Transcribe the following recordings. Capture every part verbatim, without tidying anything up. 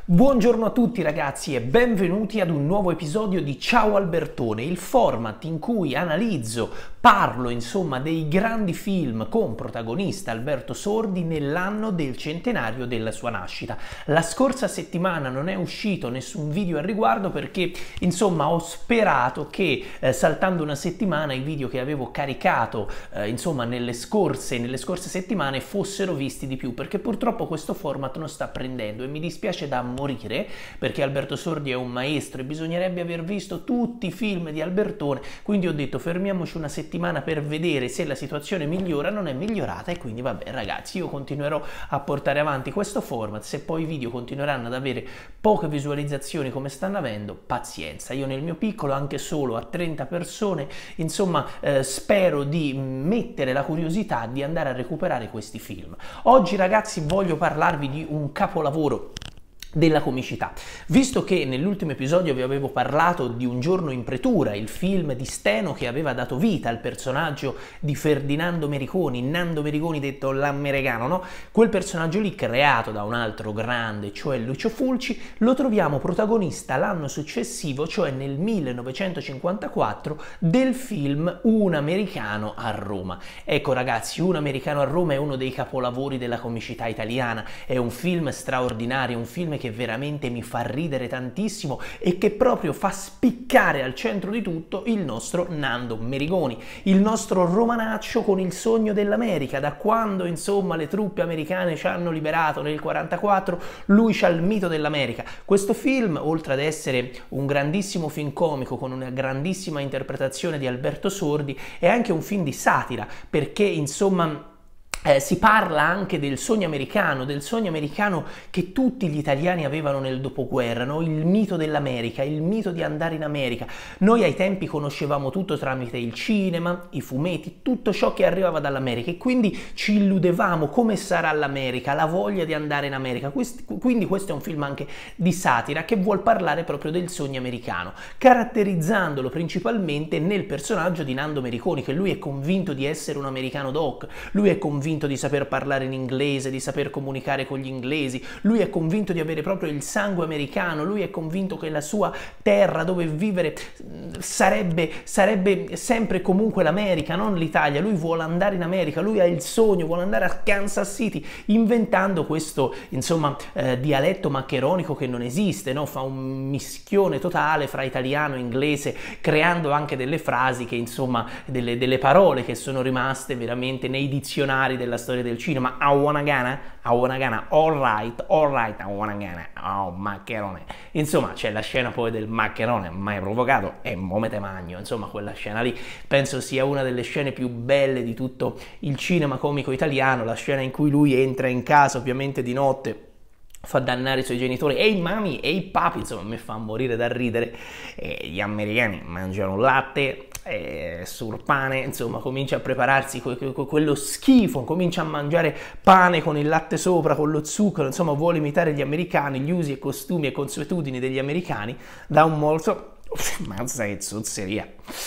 Buongiorno a tutti ragazzi e benvenuti ad un nuovo episodio di Ciao Albertone, il format in cui analizzo, parlo insomma dei grandi film con protagonista Alberto Sordi nell'anno del centenario della sua nascita. La scorsa settimana non è uscito nessun video al riguardo perché insomma ho sperato che eh, saltando una settimana i video che avevo caricato eh, insomma nelle scorse, nelle scorse settimane fossero visti di più, perché purtroppo questo format non sta prendendo e mi dispiace da morire, perché Alberto Sordi è un maestro e bisognerebbe aver visto tutti i film di Albertone. Quindi ho detto fermiamoci una settimana per vedere se la situazione migliora. Non è migliorata e quindi vabbè ragazzi, io continuerò a portare avanti questo format. Se poi i video continueranno ad avere poche visualizzazioni come stanno avendo, pazienza, io nel mio piccolo, anche solo a trenta persone, insomma eh, spero di mettere la curiosità di andare a recuperare questi film. Oggi ragazzi voglio parlarvi di un capolavoro della comicità. Visto che nell'ultimo episodio vi avevo parlato di Un giorno in pretura, il film di Steno che aveva dato vita al personaggio di Ferdinando Mericoni, Nando Mericoni detto l'americano, no? Quel personaggio lì creato da un altro grande, cioè Lucio Fulci, lo troviamo protagonista l'anno successivo, cioè nel millenovecentocinquantaquattro, del film Un americano a Roma. Ecco ragazzi, Un americano a Roma è uno dei capolavori della comicità italiana, è un film straordinario, un film che veramente mi fa ridere tantissimo e che proprio fa spiccare al centro di tutto il nostro Nando Mericoni, il nostro romanaccio con il sogno dell'America. Da quando insomma le truppe americane ci hanno liberato nel quarantaquattro, lui c'ha il mito dell'America. Questo film, oltre ad essere un grandissimo film comico con una grandissima interpretazione di Alberto Sordi, è anche un film di satira, perché insomma Eh, si parla anche del sogno americano, del sogno americano che tutti gli italiani avevano nel dopoguerra, no? Il mito dell'America, il mito di andare in America. Noi ai tempi conoscevamo tutto tramite il cinema, i fumetti, tutto ciò che arrivava dall'America e quindi ci illudevamo come sarà l'America, la voglia di andare in America. Quest- quindi questo è un film anche di satira che vuol parlare proprio del sogno americano, caratterizzandolo principalmente nel personaggio di Nando Mericoni, che lui è convinto di essere un americano doc, lui è convinto di saper parlare in inglese, di saper comunicare con gli inglesi, lui è convinto di avere proprio il sangue americano, lui è convinto che la sua terra dove vivere sarebbe, sarebbe sempre comunque l'America, non l'Italia. Lui vuole andare in America, lui ha il sogno, vuole andare a Kansas City, inventando questo insomma eh, dialetto maccheronico che non esiste, no? Fa un mischione totale fra italiano e inglese, creando anche delle frasi che insomma, delle, delle parole che sono rimaste veramente nei dizionari della storia del cinema. I wanna gana, I wanna gana, all right, all right, I wanna gana, oh maccherone. Insomma c'è la scena poi del maccherone mai provocato e momete magno, insomma quella scena lì penso sia una delle scene più belle di tutto il cinema comico italiano, la scena in cui lui entra in casa ovviamente di notte, fa dannare i suoi genitori, ehi mami, ehi papi, insomma mi fa morire da ridere. E gli americani mangiano latte eh, sul pane, insomma comincia a prepararsi que que quello schifo, comincia a mangiare pane con il latte sopra, con lo zucchero, insomma vuole imitare gli americani, gli usi e costumi e consuetudini degli americani, da un molto, mazza che zozzeria,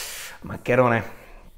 maccherone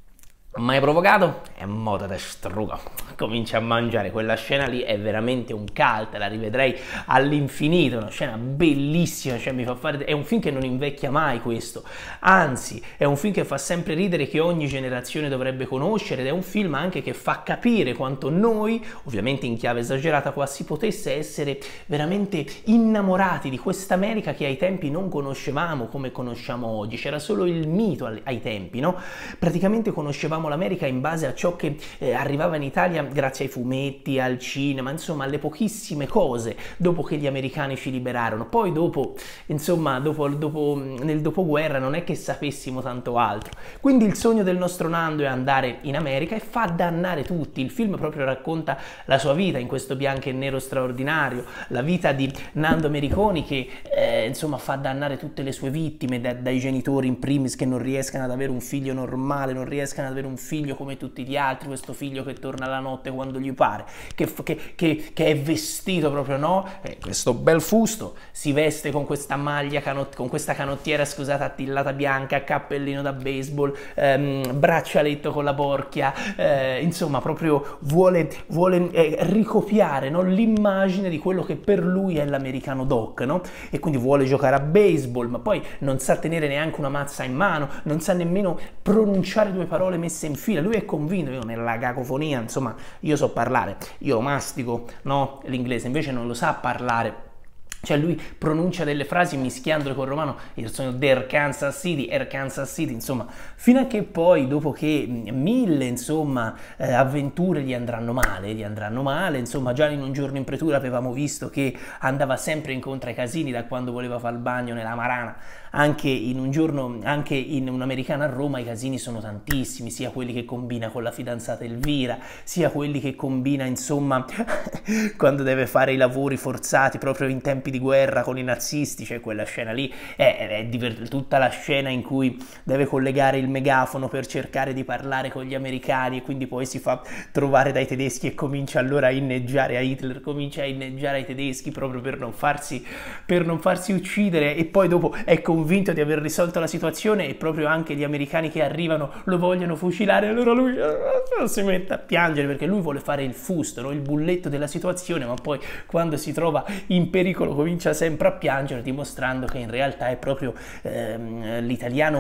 mai provocato e moda te struga, comincia a mangiare. Quella scena lì è veramente un cult, la rivedrei all'infinito, una scena bellissima, cioè mi fa fare, è un film che non invecchia mai questo, anzi è un film che fa sempre ridere, che ogni generazione dovrebbe conoscere, ed è un film anche che fa capire quanto noi, ovviamente in chiave esagerata qua, si potesse essere veramente innamorati di questa America che ai tempi non conoscevamo come conosciamo oggi. C'era solo il mito ai tempi, no? Praticamente conoscevamo l'America in base a ciò che eh, arrivava in Italia grazie ai fumetti, al cinema, insomma alle pochissime cose dopo che gli americani ci liberarono. Poi dopo, insomma, dopo, dopo, nel dopoguerra non è che sapessimo tanto altro. Quindi il sogno del nostro Nando è andare in America e fa dannare tutti. Il film proprio racconta la sua vita in questo bianco e nero straordinario, la vita di Nando Mericoni che eh, insomma fa dannare tutte le sue vittime, da, dai genitori in primis che non riescano ad avere un figlio normale, non riescano ad avere un un figlio come tutti gli altri, questo figlio che torna la notte quando gli pare, che, che, che, che è vestito proprio, no? Eh, questo bel fusto, si veste con questa maglia, canot con questa canottiera, scusate, attillata bianca, cappellino da baseball, ehm, braccialetto con la porchia, eh, insomma proprio vuole, vuole eh, ricopiare, no? L'immagine di quello che per lui è l'americano doc, no? E quindi vuole giocare a baseball, ma poi non sa tenere neanche una mazza in mano, non sa nemmeno pronunciare due parole messe in fila. Lui è convinto, io nella cacofonia, insomma, io so parlare, io mastico, no? L'inglese, invece non lo sa parlare. Cioè lui pronuncia delle frasi mischiandole col romano, il suono der Kansas City, er Kansas City, insomma, fino a che poi, dopo che mille, insomma, eh, avventure gli andranno male, gli andranno male, insomma, già in Un giorno in pretura avevamo visto che andava sempre incontro ai casini da quando voleva fare il bagno nella Marana, anche in un giorno, anche in Un'americana a Roma i casini sono tantissimi, sia quelli che combina con la fidanzata Elvira, sia quelli che combina, insomma, quando deve fare i lavori forzati proprio in tempi di guerra con i nazisti, cioè quella scena lì è, è divert- tutta la scena in cui deve collegare il megafono per cercare di parlare con gli americani e quindi poi si fa trovare dai tedeschi e comincia allora a inneggiare a Hitler, comincia a inneggiare ai tedeschi proprio per non farsi, per non farsi uccidere, e poi dopo è convinto di aver risolto la situazione e proprio anche gli americani che arrivano lo vogliono fucilare, allora lui uh, si mette a piangere perché lui vuole fare il fusto, no? Il bulletto della situazione, ma poi quando si trova in pericolo comincia sempre a piangere, dimostrando che in realtà è proprio ehm, l'italiano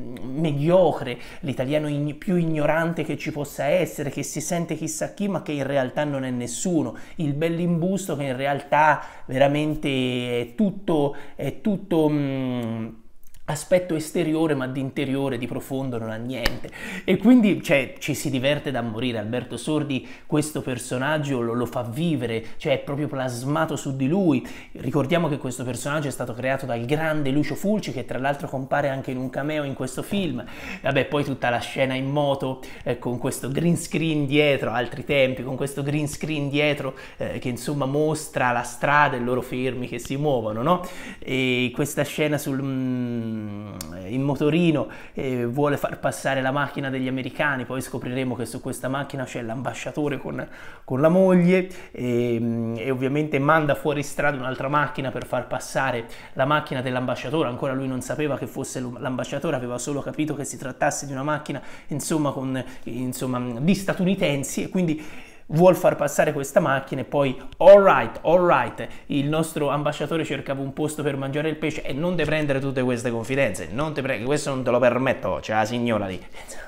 mediocre, l'italiano ign- più ignorante che ci possa essere, che si sente chissà chi ma che in realtà non è nessuno, il bell'imbusto che in realtà veramente è tutto, è tutto mh, aspetto esteriore, ma di interiore, di profondo non ha niente. E quindi cioè, ci si diverte da morire. Alberto Sordi questo personaggio lo, lo fa vivere, cioè è proprio plasmato su di lui. Ricordiamo che questo personaggio è stato creato dal grande Lucio Fulci, che tra l'altro compare anche in un cameo in questo film. Vabbè, poi tutta la scena in moto eh, con questo green screen dietro, altri tempi, con questo green screen dietro eh, che insomma mostra la strada e loro fermi che si muovono, no? E questa scena sul mm, in motorino eh, vuole far passare la macchina degli americani, poi scopriremo che su questa macchina c'è l'ambasciatore con, con la moglie e, e ovviamente manda fuori strada un'altra macchina per far passare la macchina dell'ambasciatore. Ancora lui non sapeva che fosse l'ambasciatore, aveva solo capito che si trattasse di una macchina insomma, con, insomma di statunitensi, e quindi vuol far passare questa macchina e poi all right, all right, il nostro ambasciatore cercava un posto per mangiare il pesce e non te prendere tutte queste confidenze, non te prego, questo non te lo permetto, c'è la signora lì.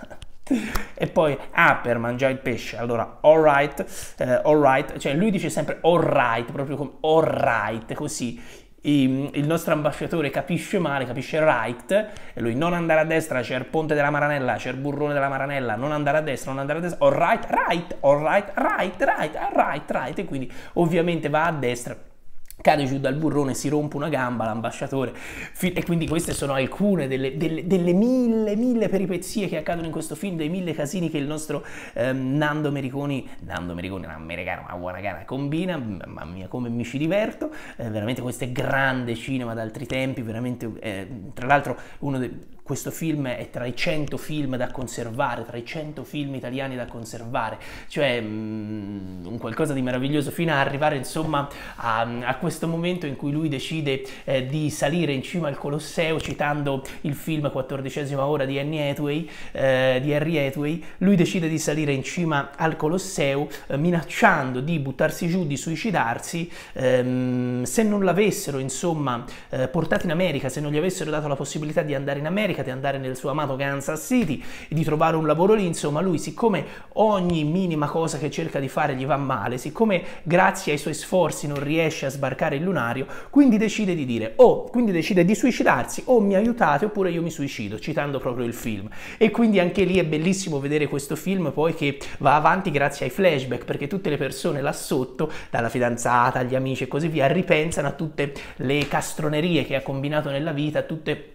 E poi, ah, per mangiare il pesce, allora all right, eh, all right, cioè lui dice sempre all right, proprio come all right, così. Il nostro ambasciatore capisce male, capisce right, e lui non andare a destra, c'è il ponte della Maranella, c'è il burrone della Maranella, non andare a destra, non andare a destra, all right, right, all right, right, right, all right, right, e quindi ovviamente va a destra, cade giù dal burrone, si rompe una gamba l'ambasciatore, e quindi queste sono alcune delle, delle, delle mille, mille peripezie che accadono in questo film, dei mille casini che il nostro ehm, Nando Mericoni, Nando Mericoni, un americano, una buona gara, combina, mamma mia come mi ci diverto, eh, veramente questo è grande cinema d'altri tempi, veramente, eh, tra l'altro uno dei... Questo film è tra i cento film da conservare, tra i cento film italiani da conservare, cioè mh, un qualcosa di meraviglioso, fino ad arrivare insomma a, a questo momento in cui lui decide eh, di salire in cima al Colosseo, citando il film Quattordicesima ora di Annie Hathaway, eh, di Harry Hathaway. Lui decide di salire in cima al Colosseo eh, minacciando di buttarsi giù, di suicidarsi, ehm, se non l'avessero insomma eh, portato in America, se non gli avessero dato la possibilità di andare in America, di andare nel suo amato Kansas City e di trovare un lavoro lì. Insomma, lui, siccome ogni minima cosa che cerca di fare gli va male, siccome grazie ai suoi sforzi non riesce a sbarcare il lunario, quindi decide di dire o oh, quindi decide di suicidarsi, o mi aiutate oppure io mi suicido, citando proprio il film. E quindi anche lì è bellissimo vedere questo film poi che va avanti grazie ai flashback, perché tutte le persone là sotto, dalla fidanzata agli amici e così via, ripensano a tutte le castronerie che ha combinato nella vita, tutte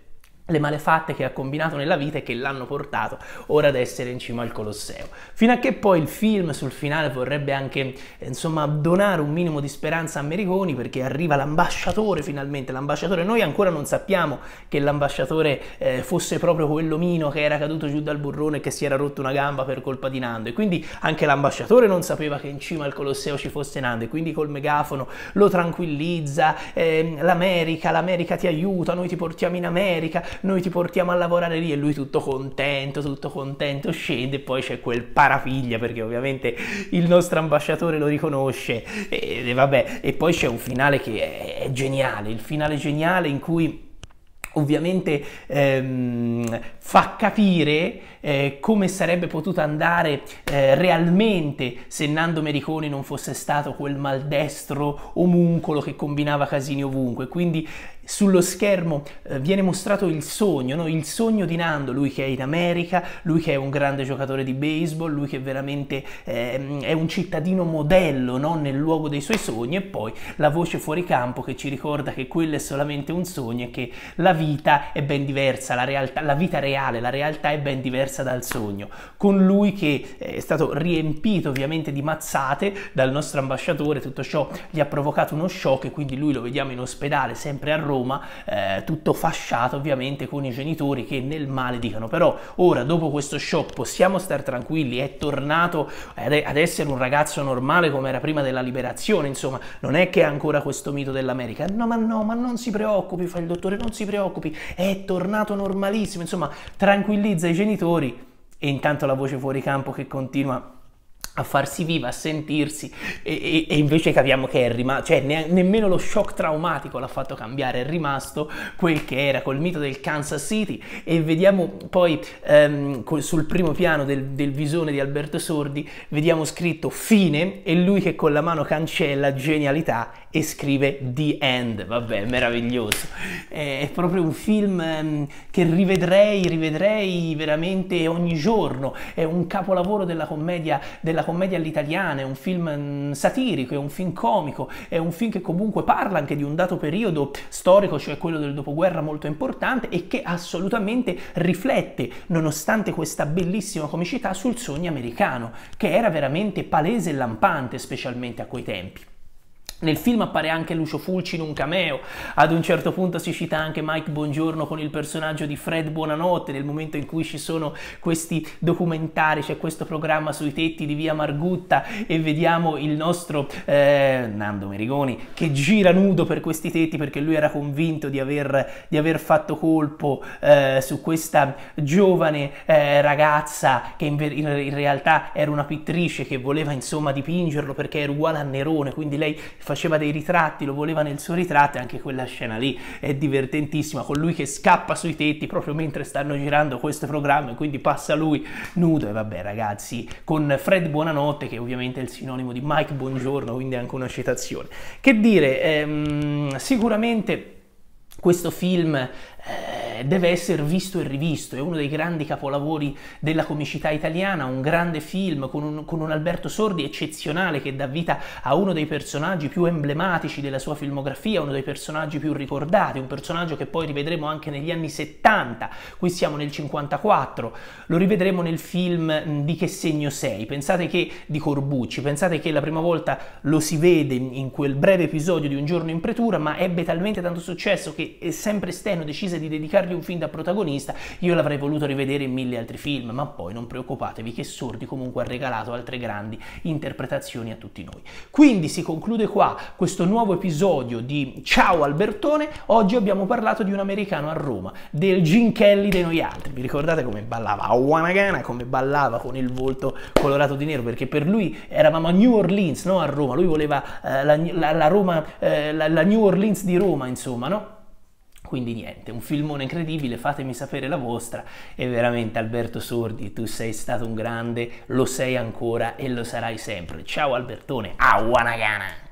le malefatte che ha combinato nella vita e che l'hanno portato ora ad essere in cima al Colosseo. Fino a che poi il film sul finale vorrebbe anche, insomma, donare un minimo di speranza a Mericoni, perché arriva l'ambasciatore finalmente, l'ambasciatore, noi ancora non sappiamo che l'ambasciatore eh, fosse proprio quell'omino che era caduto giù dal burrone e che si era rotto una gamba per colpa di Nando, e quindi anche l'ambasciatore non sapeva che in cima al Colosseo ci fosse Nando, e quindi col megafono lo tranquillizza, eh, l'America, l'America ti aiuta, noi ti portiamo in America, noi ti portiamo a lavorare lì, e lui tutto contento, tutto contento, scende, e poi c'è quel parapiglia, perché ovviamente il nostro ambasciatore lo riconosce, e, e vabbè, e poi c'è un finale che è, è geniale, il finale geniale in cui ovviamente ehm, fa capire eh, come sarebbe potuto andare eh, realmente se Nando Mericoni non fosse stato quel maldestro omuncolo che combinava casini ovunque. Quindi sullo schermo eh, viene mostrato il sogno, no? Il sogno di Nando, lui che è in America, lui che è un grande giocatore di baseball, lui che veramente eh, è un cittadino modello, no? Nel luogo dei suoi sogni, e poi la voce fuori campo che ci ricorda che quello è solamente un sogno e che la vita è ben diversa, la, realtà, la vita reale, la realtà è ben diversa dal sogno, con lui che è stato riempito ovviamente di mazzate dal nostro ambasciatore. Tutto ciò gli ha provocato uno shock, e quindi lui lo vediamo in ospedale sempre a Roma, Eh, tutto fasciato ovviamente, con i genitori che nel male dicono: però ora dopo questo shock possiamo star tranquilli, è tornato ad, ad essere un ragazzo normale come era prima della liberazione, insomma non è che è ancora questo mito dell'America. No ma no, ma non si preoccupi, fa il dottore, non si preoccupi, è tornato normalissimo, insomma tranquillizza i genitori. E intanto la voce fuori campo che continua a farsi viva, a sentirsi, e, e, e invece capiamo che è rimasto, cioè ne, nemmeno lo shock traumatico l'ha fatto cambiare, è rimasto quel che era, col mito del Kansas City. E vediamo poi ehm, sul primo piano del, del visone di Alberto Sordi, vediamo scritto fine, e lui che con la mano cancella, genialità, e scrive The End. Vabbè, meraviglioso, è, è proprio un film ehm, che rivedrei, rivedrei veramente ogni giorno, è un capolavoro della commedia, della commedia all'italiana, è un film satirico, è un film comico, è un film che comunque parla anche di un dato periodo storico, cioè quello del dopoguerra, molto importante, e che assolutamente riflette, nonostante questa bellissima comicità, sul sogno americano, che era veramente palese e lampante, specialmente a quei tempi. Nel film appare anche Lucio Fulci in un cameo, ad un certo punto si cita anche Mike Bongiorno con il personaggio di Fred Buonanotte, nel momento in cui ci sono questi documentari, c'è questo programma sui tetti di via Margutta, e vediamo il nostro eh, Nando Mericoni che gira nudo per questi tetti, perché lui era convinto di aver, di aver fatto colpo eh, su questa giovane eh, ragazza che in, in, in realtà era una pittrice che voleva insomma dipingerlo perché era uguale a Nerone, quindi lei faceva dei ritratti, lo voleva nel suo ritratto, e anche quella scena lì è divertentissima, con lui che scappa sui tetti proprio mentre stanno girando questo programma, e quindi passa lui nudo. E vabbè ragazzi, con Fred Buonanotte, che ovviamente è il sinonimo di Mike Bongiorno, quindi è anche una citazione. Che dire, ehm, sicuramente questo film eh, deve essere visto e rivisto, è uno dei grandi capolavori della comicità italiana, un grande film con un, con un Alberto Sordi eccezionale, che dà vita a uno dei personaggi più emblematici della sua filmografia, uno dei personaggi più ricordati, un personaggio che poi rivedremo anche negli anni settanta, qui siamo nel cinquantaquattro, lo rivedremo nel film Di che segno sei, pensate che, di Corbucci, pensate che la prima volta lo si vede in quel breve episodio di Un giorno in pretura, ma ebbe talmente tanto successo che sempre Steno decise di dedicargli un film da protagonista. Io l'avrei voluto rivedere in mille altri film, ma poi non preoccupatevi che Sordi comunque ha regalato altre grandi interpretazioni a tutti noi. Quindi si conclude qua questo nuovo episodio di Ciao Albertone. Oggi abbiamo parlato di Un americano a Roma, del Gene Kelly dei noi altri. Vi ricordate come ballava a Wanagana, come ballava con il volto colorato di nero, perché per lui eravamo a New Orleans, no a Roma, lui voleva eh, la, la, la Roma, eh, la, la New Orleans di Roma, insomma, no? Quindi niente, un filmone incredibile, fatemi sapere la vostra. E veramente Alberto Sordi, tu sei stato un grande, lo sei ancora e lo sarai sempre. Ciao Albertone, a Wanagana!